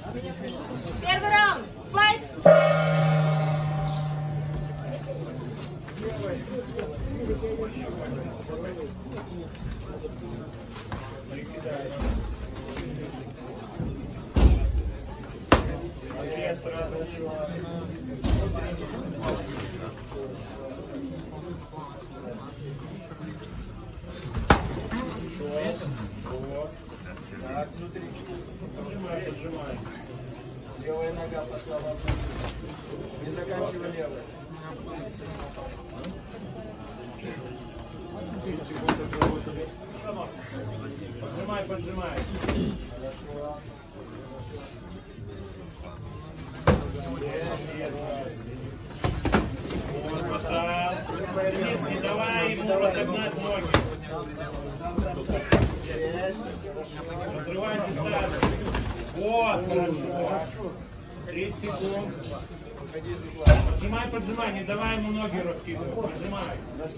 Первый раунд. Файт! Так, внутри. Поджимай. Левая нога пошла вовнутрь. Не заканчивай левой. Поджимай, поджимай. Не давай ему разогнать ноги. Разрывай дистанцию. Вот, хорошо. 30 секунд. Поджимай, поджимай, не давай ему ноги раскидывать. Поджимай.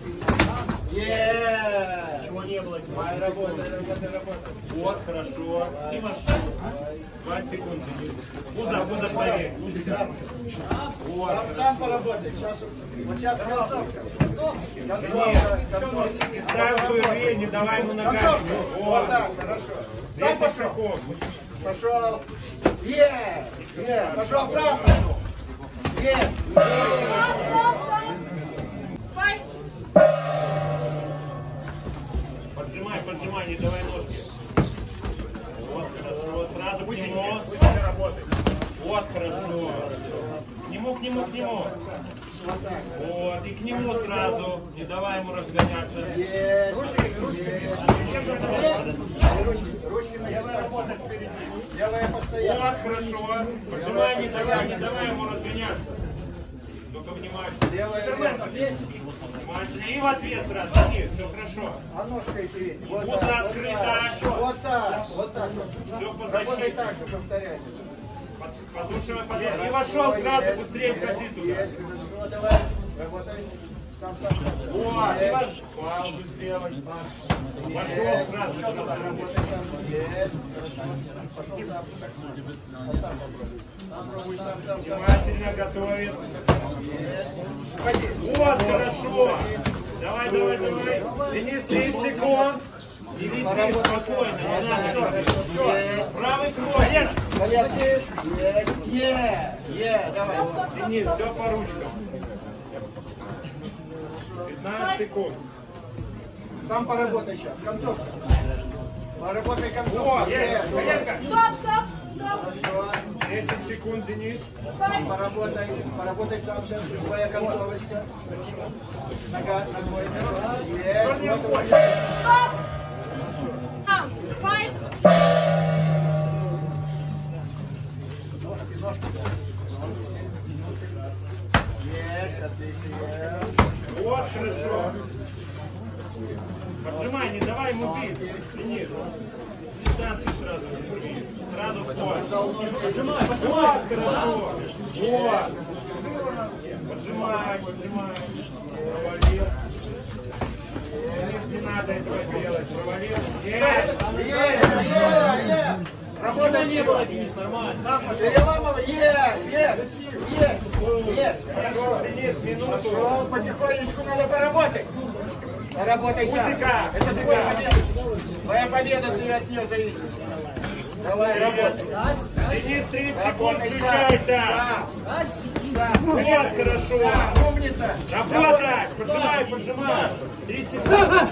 Чего не было? Работай. Вот, хорошо. И машину. 20 секунд. Куда поверь. Вот. Сам поработай. Сейчас концовка. Дистанцию бей, не давай ему ногами. Вот так, хорошо. 10 секунд. Пошел. Пошел сам. Файт! Поджимай, не давай ножки. Вот, хорошо. Сразу к нему. Вот, хорошо. К нему. Вот, и к нему сразу. Не давай ему разгоняться. Ручки левая работа впереди. Левая постоянно. Вот, хорошо. Поджимай, не давай ему разгоняться. Только внимательно. Левая. Внимательно. И в ответ сразу. Нет, все хорошо. А ножкой вперед. Вот открыто. Вот так. Все по Работай защите. так же, повторяй. Подушивай. И вошел сразу, быстрее входи туда. Ну, давай. Работай. Сам. Вот, и вошел. Паузу сделай. Вошел сразу. Пошел сам. Сам попробуй. Сам. Внимательно готовит. Вот, хорошо. Давай. Денис, 30 секунд. И лети спокойно. Не надо. Правый крой. Полетишь. Давай. Денис, все по ручкам. 15 секунд. Сам поработай сейчас. Концовка. Поработай концовку. Вот, коленка. Стоп! 10 секунд, Денис. Файт! Поработай сам сейчас. Твоя концовочка. Ногой. Стоп! Файт! Вот, хорошо. Поджимай, не давай ему бить. Денис. Дистанцию сразу не рви. Сразу стой. Поджимай. Вот, хорошо. Вот. Поджимай. Провалил. Денис, не надо этого делать. Провалил. Работы не было, Денис, нормально. Переламывай. Пошел, Денис, минуту. Пошел, потихонечку надо поработать. Поработай сам. Это Твоя победа от нее зависит. Давай, работай. Денис, 30 секунд, Работай включайся. Сам. Вот, хорошо. Умница. Работай. Поджимай. 30 секунд.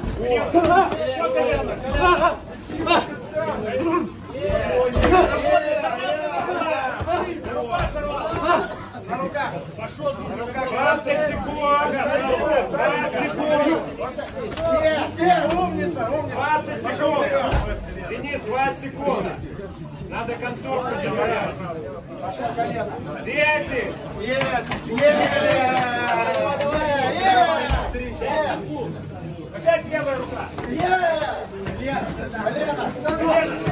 На руках. 20 секунд. 20 секунд. Умница. 20 секунд. Денис, 20 секунд. Надо концовку забирать. 10. Опять левая рука. Колено.